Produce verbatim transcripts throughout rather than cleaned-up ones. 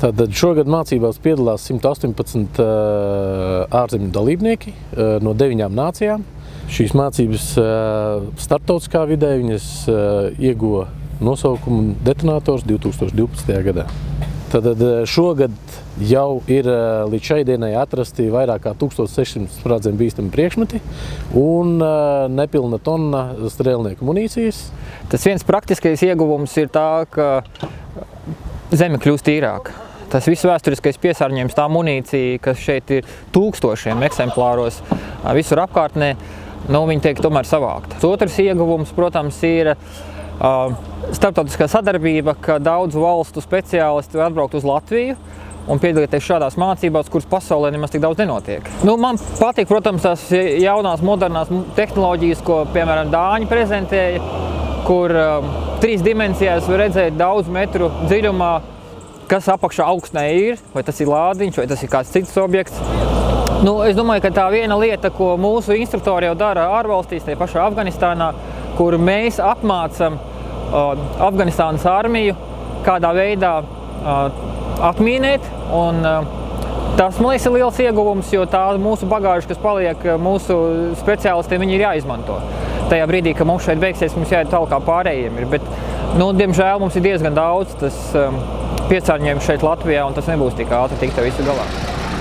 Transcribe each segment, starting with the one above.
Tātad šogad mācībās piedalās simt astoņpadsmit ārzemju dalībnieki no deviņām nācijām. Šīs mācības starptautiskā vidē viņas ieguva nosaukumu detonators divi tūkstoši divpadsmitajā gadā. Tātad šogad jau ir līdz šai dienai atrasti vairāk kā tūkstoš sešsimt sprādzienu bīstami priekšmeti un nepilna tonna strēlnieku munīcijas. Tas viens praktiskais ieguvums ir tā, ka zeme kļūst tīrāka. Tas viss vēsturiskais piesārņojums, tā munīcija, kas šeit ir tūkstošiem eksemplāros visur apkārtnē, nu, viņi tiek tomēr savākta. Otrs ieguvums, protams, ir uh, starptautiskā sadarbība, ka daudzu valstu speciālisti var atbraukt uz Latviju un piedalīties šādās mācībās, kuras pasaulē nemaz tik daudz nenotiek. Nu, man patīk, protams, tās jaunās, modernās tehnoloģijas, ko, piemēram, dāņi prezentēja, kur uh, trīs dimensijās var redzēt daudz metru dziļumā, kas apakšā augstnē ir, vai tas ir lādiņš, vai tas ir kāds cits objekts. Nu, es domāju, ka tā viena lieta, ko mūsu instruktori jau dara ārvalstīs, tie pašā Afganistānā, kur mēs apmācam uh, Afganistānas armiju, kādā veidā uh, atmīnēt, un uh, tas, man liekas, ir liels ieguvums, jo tā mūsu bagāža, kas paliek mūsu speciālistiem, viņi ir jāizmanto. Tajā brīdī, ka mums šeit beigsies, mums jāiet tālāk kā pārējiem ir, bet, nu, diemžēl mums ir diezgan daudz tas um, piesārņojums šeit Latvijā, un tas nebūs tik ātri tikt ar visu galā.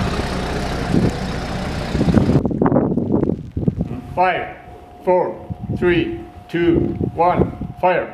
Five, four, three, two, one, fire!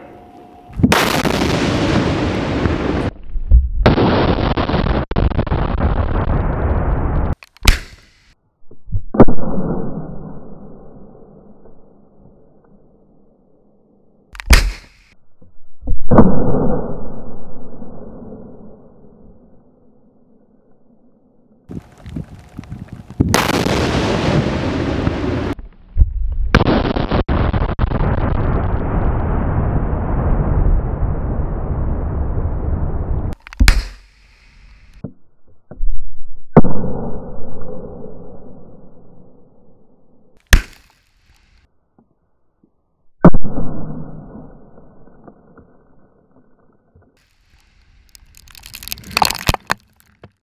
You